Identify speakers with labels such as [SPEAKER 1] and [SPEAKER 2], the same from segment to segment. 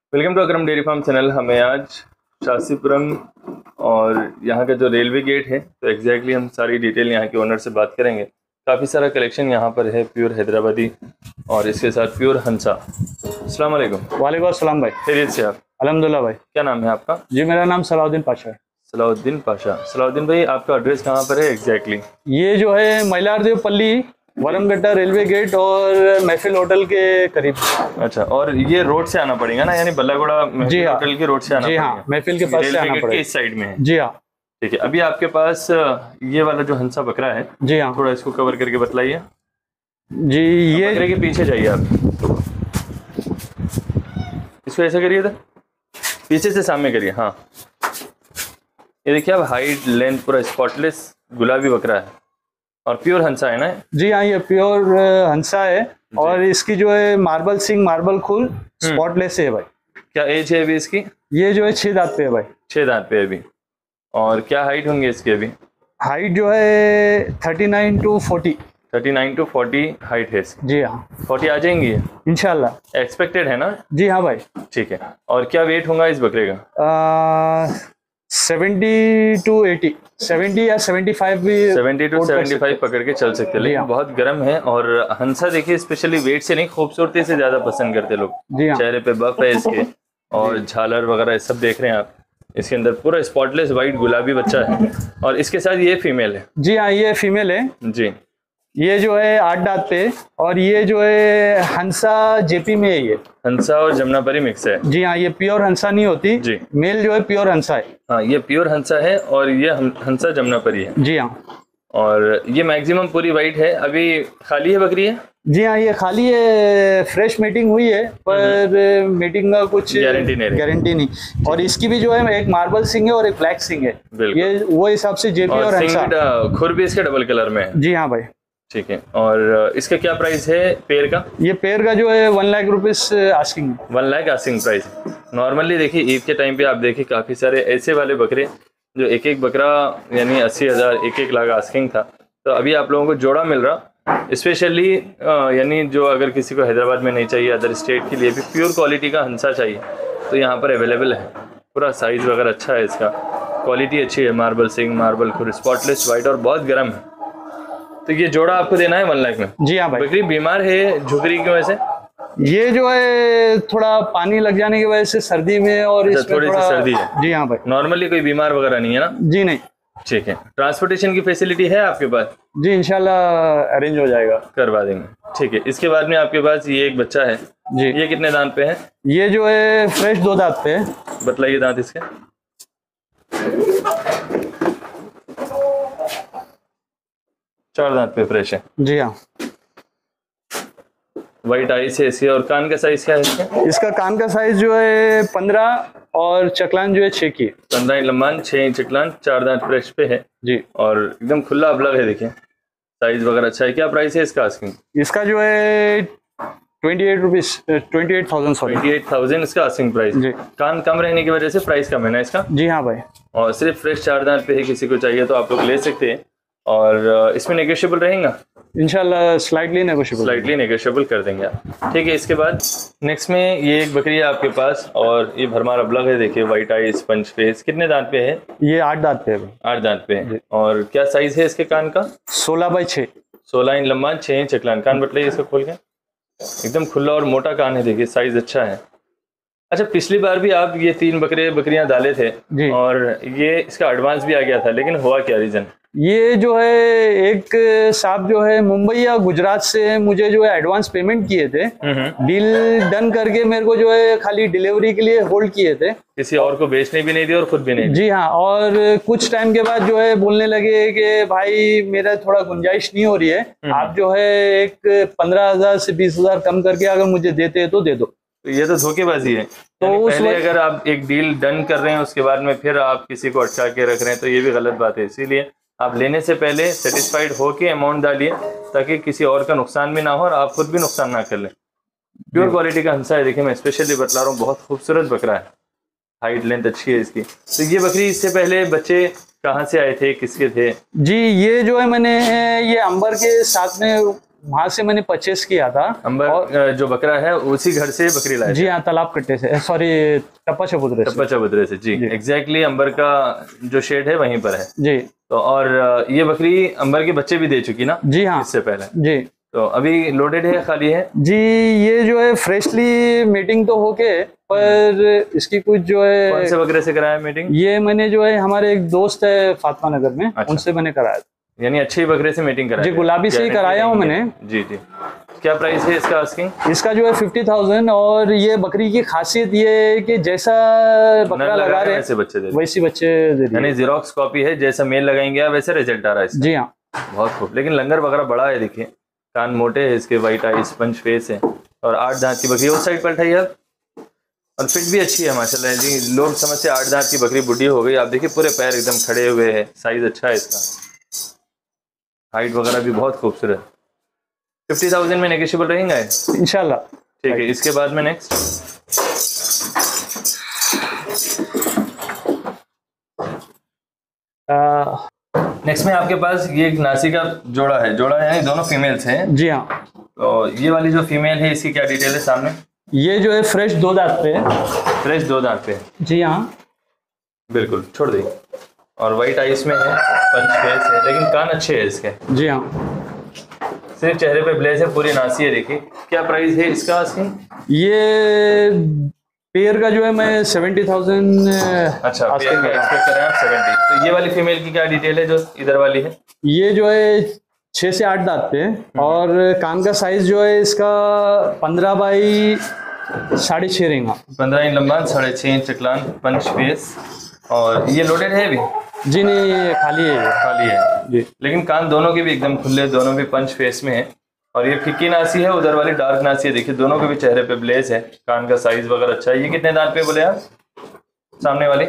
[SPEAKER 1] Welcome to Akram dairy farm channel. हमें आज शासीपुरम और यहाँ का जो रेलवे गेट है तो एग्जैक्टली हम सारी डिटेल यहाँ के ओनर से बात करेंगे। काफ़ी सारा कलेक्शन यहाँ पर है, प्योर हैदराबादी और इसके साथ प्योर हंसा। अस्सलाम वालेकुम।
[SPEAKER 2] वालेकुम अस्सलाम भाई।
[SPEAKER 1] खैरियत से आप?
[SPEAKER 2] अल्हम्दुलिल्लाह भाई।
[SPEAKER 1] क्या नाम है आपका?
[SPEAKER 2] जी मेरा नाम सलाउद्दीन पाशा है।
[SPEAKER 1] सलाउद्दीन पाशा। सलाउद्दीन भाई, आपका एड्रेस कहाँ पर है एग्जैक्टली?
[SPEAKER 2] ये जो है मइलारदेव पल्ली, वरमगट्टा रेलवे गेट और महफिल होटल के करीब।
[SPEAKER 1] अच्छा, और ये रोड से आना पड़ेगा ना, यानी बल्लागुड़ा महफिल होटल के रोड से आना पड़ेगा?
[SPEAKER 2] हाँ, महफिल के पास से आना पड़ेगा।
[SPEAKER 1] इस साइड में है?
[SPEAKER 2] जी हाँ।
[SPEAKER 1] ठीक है, अभी आपके पास ये वाला जो हंसा बकरा है,
[SPEAKER 2] जी हाँ,
[SPEAKER 1] थोड़ा इसको कवर करके बतलाइए
[SPEAKER 2] जी। ये
[SPEAKER 1] बकरे के पीछे जाइए आप, इसको ऐसा करिए था, पीछे से सामने करिए। हाँ, ये देखिए आप, हाइट लेंथ पूरा स्पॉटलेस गुलाबी बकरा है और प्योर हंसा है ना? जी
[SPEAKER 2] हाँ, ये प्योर हंसा है और इसकी जो है मार्बल सिंग, मार्बल खुल, स्पॉटलेस है भाई।
[SPEAKER 1] क्या एज है अभी इसकी?
[SPEAKER 2] ये जो है 6 दांत पे है भाई।
[SPEAKER 1] 6 दांत पे अभी। और क्या हाइट होंगे इसकी अभी?
[SPEAKER 2] हाइट जो है 39 to 40।
[SPEAKER 1] 39 to 40 हाइट है इसकी।
[SPEAKER 2] जी हाँ,
[SPEAKER 1] 40 आ जाएंगी
[SPEAKER 2] इंशाल्लाह।
[SPEAKER 1] एक्सपेक्टेड है ना?
[SPEAKER 2] जी हाँ भाई।
[SPEAKER 1] ठीक है, और क्या वेट होगा इस बकरे का?
[SPEAKER 2] 70 to 80, 70 या 75 भी।
[SPEAKER 1] 70 to 75 पकड़ के चल सकते हैं, लेकिन बहुत गर्म है। और हंसा देखिए, स्पेशली वेट से नहीं, खूबसूरती से ज्यादा पसंद करते लोग। चेहरे पे बफ है इसके और झालर वगैरह सब देख रहे हैं आप। इसके अंदर पूरा स्पॉटलेस वाइट गुलाबी बच्चा है और इसके साथ ये फीमेल है।
[SPEAKER 2] जी हाँ, ये फीमेल है
[SPEAKER 1] जी।
[SPEAKER 2] ये जो है 8 दांत पे और ये जो है हंसा जेपी में है। ये
[SPEAKER 1] हंसा और जमुनापरी मिक्स है।
[SPEAKER 2] जी हाँ, ये प्योर हंसा नहीं होती
[SPEAKER 1] जी।
[SPEAKER 2] मेल जो है प्योर हंसा है।
[SPEAKER 1] हाँ, ये प्योर हंसा है और ये हंसा जमुनापरी है।
[SPEAKER 2] जी हाँ।
[SPEAKER 1] और ये मैक्सिमम पूरी वाइट है। अभी खाली है बकरी है?
[SPEAKER 2] जी हाँ, ये खाली है। फ्रेश मीटिंग हुई है पर मीटिंग का कुछ गारंटी नहीं। और इसकी भी जो है एक मार्बल सिंग है और एक ब्लैक सिंग है। ये वो हिसाब से जेपी और हंसा।
[SPEAKER 1] खुर भी इसके डबल कलर में है।
[SPEAKER 2] जी हाँ भाई।
[SPEAKER 1] ठीक है, और इसका क्या प्राइस है पेयर का?
[SPEAKER 2] ये पेयर का जो है 1 lakh rupees asking.
[SPEAKER 1] 1 lakh asking price. Normally देखिए ईद के टाइम पे आप देखिए काफी सारे ऐसे वाले बकरे जो एक एक बकरा यानी 80,000 1 लाख आस्किंग था। तो अभी आप लोगों को जोड़ा मिल रहा, स्पेशली यानी जो अगर किसी को हैदराबाद में नहीं चाहिए, अदर स्टेट के लिए भी प्योर क्वालिटी का हंसा चाहिए तो यहाँ पर अवेलेबल है। पूरा साइज वगैरह अच्छा है इसका, क्वालिटी अच्छी है। मार्बल सिंग, मार्बल खुर, स्पॉटलेस वाइट और बहुत गर्म है। तो ये जोड़ा आपको देना है 1 लाख में? जी हाँ भाई। बकरी बीमार है झुकरी की वजह से?
[SPEAKER 2] ये जो है थोड़ा पानी लग जाने की वजह से सर्दी में और इसमें
[SPEAKER 1] थोड़ी सी सर्दी है।
[SPEAKER 2] जी हाँ भाई।
[SPEAKER 1] नॉर्मली कोई बीमार वगैरह नहीं है ना?
[SPEAKER 2] जी नहीं।
[SPEAKER 1] ठीक है, ट्रांसपोर्टेशन की फैसिलिटी है आपके पास?
[SPEAKER 2] जी इंशाल्लाह अरेंज हो जाएगा, करवा
[SPEAKER 1] देंगे। ठीक है, इसके बाद में आपके पास ये एक बच्चा है जी। ये कितने दांत पे है?
[SPEAKER 2] ये जो है फ्रेश 2 दांत पे है।
[SPEAKER 1] बतलाइए दांत इसके। 4 दांत पे फ्रेश है। जी हाँ। वाइट आईज है इसकी। और कान का साइज क्या है इसका?
[SPEAKER 2] इसका कान का साइज जो है 15 और चकलान जो है 6 की।
[SPEAKER 1] 15 इंच लंबान, 6 इंच चकलान, 4 दांत फ्रेश पे है जी। और एकदम खुला अबलग है, देखिए साइज वगैरह अच्छा है। क्या प्राइस है इसका आस्किंग?
[SPEAKER 2] इसका जो है 28,000
[SPEAKER 1] इसका आस्किंग प्राइस जी। कान कम रहने की वजह से प्राइस कम है ना इसका?
[SPEAKER 2] जी हाँ भाई। और
[SPEAKER 1] सिर्फ फ्रेश 4 दांत पे है, किसी को चाहिए तो आप लोग ले सकते हैं। और इसमें नेगोशिएबल रहेगा
[SPEAKER 2] इंशाल्लाह, स्लाइटली नेगोशिएबल
[SPEAKER 1] कर देंगे आप। ठीक है, इसके बाद नेक्स्ट में ये एक बकरी है आपके पास और ये भरमार अबलग है, देखिए वाइट आई, स्पंज फेस। कितने दांत पे है
[SPEAKER 2] ये? 8 दांत पे है।
[SPEAKER 1] 8 दांत पे है। और क्या साइज है इसके कान का?
[SPEAKER 2] 16x6।
[SPEAKER 1] 16 inch लंबान, 6 inch चकलान। कान बतलाइए इसको खोल के। एकदम खुला और मोटा कान है, देखिए साइज अच्छा है। अच्छा, पिछली बार भी आप ये 3 बकरियां डाले थे जी। और ये इसका एडवांस भी आ गया था, लेकिन हुआ क्या रीजन?
[SPEAKER 2] ये जो है एक साहब जो है मुंबई या गुजरात से मुझे जो है एडवांस पेमेंट किए थे, डील डन करके मेरे को जो है खाली डिलीवरी के लिए होल्ड किए थे,
[SPEAKER 1] किसी और को बेचने भी नहीं दी और खुद भी नहीं दी।
[SPEAKER 2] जी हाँ। और कुछ टाइम के बाद जो है बोलने लगे कि भाई मेरा थोड़ा गुंजाइश नहीं हो रही है, आप जो है एक 15,000 से 20,000 कम करके अगर मुझे देते हैं तो दे दो।
[SPEAKER 1] तो ये तो धोखेबाजी है। तो पहले अगर आप एक डील डन कर रहे हैं उसके बाद में फिर आप किसी को अटका के रख रहे हैं तो ये भी गलत बात है। इसीलिए आप लेने से पहले सेटिस्फाइड हो के अमाउंट डालिए ताकि किसी और का नुकसान भी ना हो और आप खुद भी नुकसान ना कर लें। प्योर क्वालिटी का हंसा है, देखिए मैं स्पेशली बतला रहा हूँ, बहुत खूबसूरत बकरा है, हाइट लेंथ अच्छी है इसकी। तो ये बकरी, इससे पहले बच्चे कहाँ से आए थे, किसके थे?
[SPEAKER 2] जी ये जो है मैंने ये अंबर के साथ में वहाँ से मैंने परचेस किया था।
[SPEAKER 1] अंबर और जो बकरा है उसी घर से बकरी लाए?
[SPEAKER 2] जी हाँ, तालाब कट्टे से, सॉरी टप्पा चबूतरे से।
[SPEAKER 1] जी एग्जैक्टली अंबर का जो शेड है वहीं पर है
[SPEAKER 2] जी।
[SPEAKER 1] तो और ये बकरी अंबर के बच्चे भी दे चुकी ना?
[SPEAKER 2] जी हाँ,
[SPEAKER 1] इससे पहले।
[SPEAKER 2] जी।
[SPEAKER 1] तो अभी लोडेड है, खाली है?
[SPEAKER 2] जी, ये जो है फ्रेशली मीटिंग तो होके, पर इसकी कुछ जो है।
[SPEAKER 1] कौन से बकरे से कराया मीटिंग?
[SPEAKER 2] ये मैंने जो है हमारे एक दोस्त है फातिमा नगर में, अच्छा। उनसे मैंने कराया।
[SPEAKER 1] यानी अच्छे बकरे से मीटिंग कराया?
[SPEAKER 2] जी, गुलाबी से ही कराया हूँ मैंने।
[SPEAKER 1] जी जी। क्या प्राइस है इसका आस्किंग?
[SPEAKER 2] इसका जो है 50,000। और ये बकरी की खासियत ये है कि जैसा बकरा लगा रहे
[SPEAKER 1] वैसे बच्चे दे,
[SPEAKER 2] वैसी बच्चे दे रही है।
[SPEAKER 1] यानी जीरोक्स कॉपी है, जैसा मेल लगाएंगे आप वैसे रिजल्ट आ रहा है इसका।
[SPEAKER 2] जी हाँ,
[SPEAKER 1] बहुत खूब। लेकिन लंगर वगैरह बड़ा है, देखिए कान मोटे है इसके, वाइट आईज, पंच फेस है और 8 दांत की बकरी। उस साइड पर उठाइए आप। और फिट भी अच्छी है माशाल्लाह जी। लोग समझते 8 दांत की बकरी बुढ़ी हो गई, आप देखिए पूरे पैर एकदम खड़े हुए हैं, साइज अच्छा है इसका, हाइट वगैरह भी बहुत खूबसूरत। 50,000 में नेगोशिएबल रहेंगे
[SPEAKER 2] इंशाल्लाह।
[SPEAKER 1] ठीक है। इसके बाद में नेक्स्ट में आपके पास ये एक नासी का जोड़ा है यानी दोनों फीमेल्स हैं? जी हाँ। तो ये वाली जो फीमेल है इसकी क्या डिटेल है सामने?
[SPEAKER 2] ये जो है फ्रेश 2 दांत पे है।
[SPEAKER 1] फ्रेश 2 दांत पे? जी हाँ,
[SPEAKER 2] बिल्कुल।
[SPEAKER 1] छोड़ दी। और वाइट आइस में है, पंच फेस है, लेकिन कान अच्छे है इसके।
[SPEAKER 2] जी हाँ,
[SPEAKER 1] सिर्फ चेहरे पे ब्लेज है, पूरी नासी है। देखिए क्या प्राइस है इसका?
[SPEAKER 2] ये पेयर का जो है मैं 70,000।
[SPEAKER 1] अच्छा, पेयर का एक्सपेक्ट कर रहे हैं आप 70। तो ये वाली फीमेल की क्या डिटेल है जो इधर वाली है?
[SPEAKER 2] ये जो है 6 से 8 दांत पे और कान का साइज जो है इसका 15 बाई 6.5 रहेगा।
[SPEAKER 1] 15 इंच लंबा, 6.5 इंच चकलान, पंच फेस। और ये लोडेड है अभी?
[SPEAKER 2] जी नहीं, ये खाली है
[SPEAKER 1] जी। लेकिन कान दोनों के भी एकदम खुले, दोनों भी पंच फेस में है। और ये फिक्की नासी है, उधर वाली डार्क नासी है। देखिए दोनों के भी चेहरे पे ब्लेस है, कान का साइज वगैरह अच्छा है। ये कितने दांत पे बोले आप सामने वाली?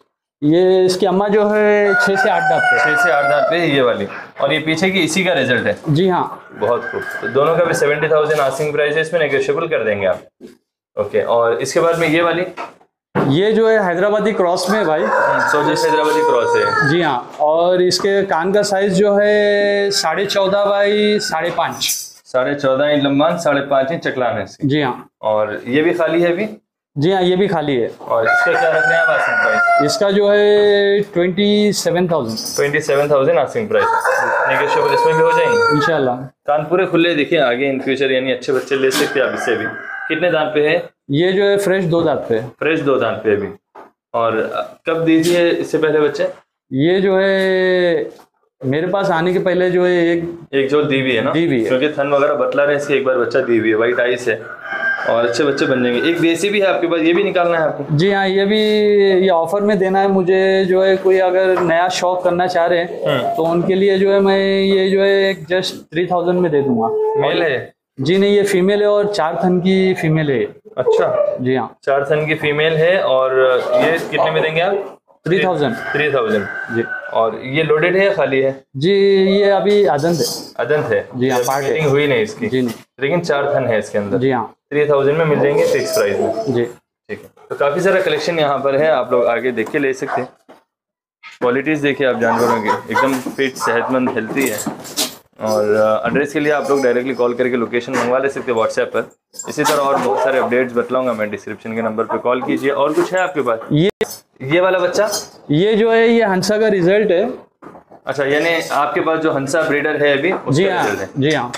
[SPEAKER 2] ये इसकी अम्मा जो है 6 से 8 दांत पे।
[SPEAKER 1] 6 से 8 दांत पे ये वाली। और ये पीछे की इसी का रिजल्ट है?
[SPEAKER 2] जी हाँ।
[SPEAKER 1] बहुत खूब। तो दोनों का भी 70,000 आस्किंग प्राइस है, इसमें नेगोशिएबल कर देंगे आप। ओके। और इसके बाद में ये वाली?
[SPEAKER 2] ये जो है हैदराबादी क्रॉस में है भाई।
[SPEAKER 1] सोजिश हैदराबादी क्रॉस है?
[SPEAKER 2] जी हाँ। और इसके कान का साइज जो है 14.5 बाई 5.5।
[SPEAKER 1] 14.5 इंच लंबा, 5.5 इंच चकलान है इसकी।
[SPEAKER 2] जी हाँ।
[SPEAKER 1] और ये भी खाली है अभी?
[SPEAKER 2] जी हाँ, ये भी खाली है।
[SPEAKER 1] और इसका क्या रख रहे हैं आप आस्किंग प्राइस?
[SPEAKER 2] इसका जो है 27,000।
[SPEAKER 1] 27,000 आस्किंग प्राइस। नेगोशिएबल इसमें भी हो जाएंगे
[SPEAKER 2] इंशाल्लाह।
[SPEAKER 1] कान पूरे खुले, देखिए आगे इन फ्यूचर यानी अच्छे बच्चे ले सकते हैं आप इससे भी। कितने दांत पे है?
[SPEAKER 2] ये जो है फ्रेश 2 दांत पे।
[SPEAKER 1] फ्रेश 2 दांत पे अभी। और कब दी थी इससे पहले बच्चे?
[SPEAKER 2] ये जो है मेरे पास आने के पहले जो है एक जो
[SPEAKER 1] दी हुई है ना?
[SPEAKER 2] दी हुई है,
[SPEAKER 1] क्योंकि थन वगैरह बतला रहे इसकी, एक बार बच्चा दी हुई है, वाइट आइस है और अच्छे बच्चे बन जाएंगे। एक देसी भी है आपके पास, ये भी निकालना है आपको?
[SPEAKER 2] जी हाँ, ये भी ये ऑफर में देना है मुझे। जो है कोई अगर नया शौक करना चाह रहे हैं तो उनके लिए जो है मैं ये जो है जस्ट 3,000 में दे दूंगा।
[SPEAKER 1] मेल है?
[SPEAKER 2] जी नहीं, ये फीमेल है और 4 थन की फीमेल है।
[SPEAKER 1] अच्छा।
[SPEAKER 2] जी हाँ,
[SPEAKER 1] 4 थन की फीमेल है। और ये कितने में देंगे आप?
[SPEAKER 2] 3,000।
[SPEAKER 1] 3,000
[SPEAKER 2] जी।
[SPEAKER 1] और ये लोडेड है या खाली है?
[SPEAKER 2] जी, ये अभी अदंत
[SPEAKER 1] है।
[SPEAKER 2] जी हाँ, पार्ट है।
[SPEAKER 1] हुई नहीं इसकी?
[SPEAKER 2] जी नहीं।
[SPEAKER 1] लेकिन 4 थन है इसके अंदर?
[SPEAKER 2] जी हाँ।
[SPEAKER 1] 3,000 में मिल जाएंगे फिक्स प्राइस में? जी। ठीक है। तो काफ़ी सारा कलेक्शन यहाँ पर है, आप लोग आगे देख के ले सकते हैं। क्वालिटीज़ देखिए आप जानवरों की, एकदम फिट, सेहतमंद, हेल्थी है। और एड्रेस के लिए आप लोग डायरेक्टली कॉल करके लोकेशन मंगवा ले सकते हैं व्हाट्सएप पर। इसी तरह और बहुत सारे अपडेट्स बतलाऊंगा मैं, डिस्क्रिप्शन के नंबर पर कॉल कीजिए। और कुछ है आपके पास? ये वाला बच्चा? ये जो है ये हंसा का रिजल्ट है। अच्छा, यानी आपके पास जो हंसा ब्रीडर है अभी उसका रिजल्ट है? जी हाँ।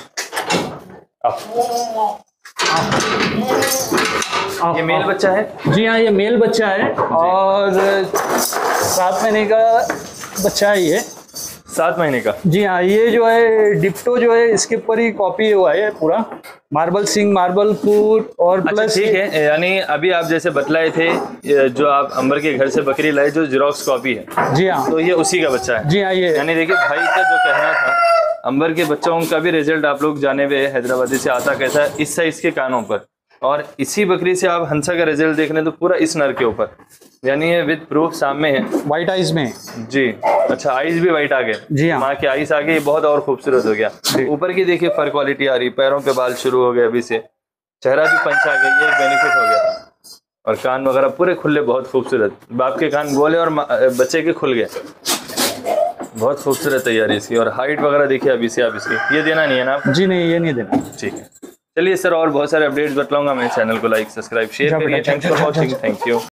[SPEAKER 1] ये मेल बच्चा है? जी हाँ, ये मेल बच्चा है और 7 महीने का बच्चा है ये। 7 महीने का? जी हाँ। ये जो है डिप्टो जो है इसके ऊपर ही कॉपी हुआ है पूरा, मार्बल सिंह, मार्बल फूट और प्लस। ठीक है, यानी अभी आप जैसे बतलाए थे जो आप अंबर के घर से बकरी लाए जो जीरोक्स कॉपी है? जी हाँ। तो ये उसी का बच्चा है? जी हाँ। ये यानी देखिए भाई का जो कहना था, अंबर के बच्चों का भी रिजल्ट आप लोग जाने हुए हैदराबादी से आता कैसा है, इस साइज के कानों पर। और इसी बकरी से आप हंसा का रिजल्ट देख लें तो पूरा इस नर के ऊपर, यानी ये विद प्रूफ सामने है, वाइट आइज में। जी। अच्छा, आइज भी वाइट आ गए? जी हाँ। माँ के आइज आ गए, बहुत और खूबसूरत हो गया। ऊपर की देखिए फर क्वालिटी आ रही, पैरों पे बाल शुरू हो गए अभी से, चेहरा भी पंच आ गया, ये एक बेनिफिट हो गया। और कान वगैरह पूरे खुले, बहुत खूबसूरत। बाप के कान गोले और बच्चे के खुल गए, बहुत खूबसूरत तैयारी इसकी। और हाइट वगैरह देखिए अभी से आप इसकी, ये देना नहीं है ना आपको?
[SPEAKER 2] जी नहीं, ये नहीं देना।
[SPEAKER 1] ठीक है, चलिए सर और बहुत सारे अपडेट्स बतलाऊंगा मैं। चैनल को लाइक सब्सक्राइब शेयर करिए। Thanks for watching, thank you.